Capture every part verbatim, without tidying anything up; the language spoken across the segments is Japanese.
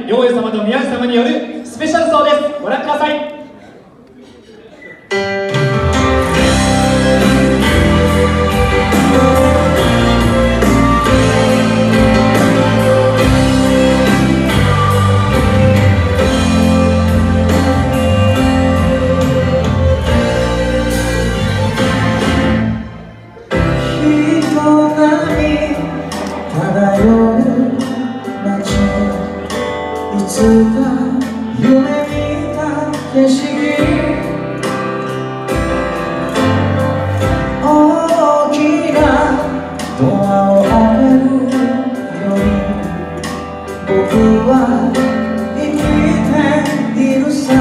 良栄様と宮司様によるスペシャル奏です。ご覧ください。 いつか夢見た景色、大きなドアを開けるより僕は生きているさ。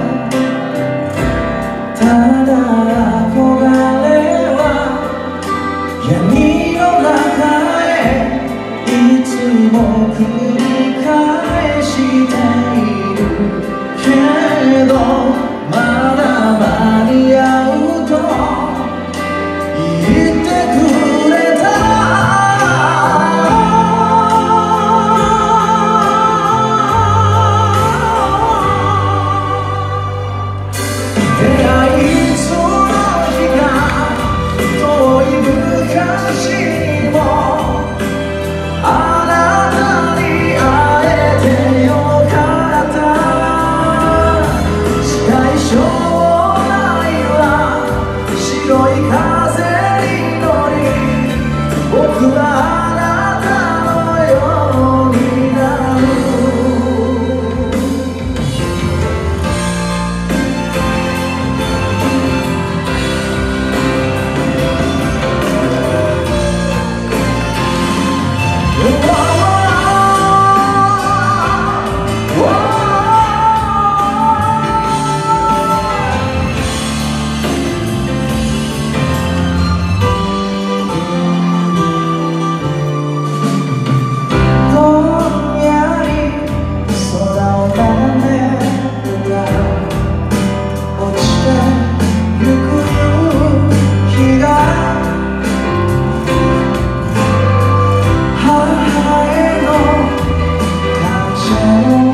ただ憧れは闇の中へいつも繰り返しているけど、まだ間に合うと言ってくれた。出会いその日が遠い昔にもあなたに会えてよかった。近い将来は白い風に乗り、僕はあなたのようになる。Oh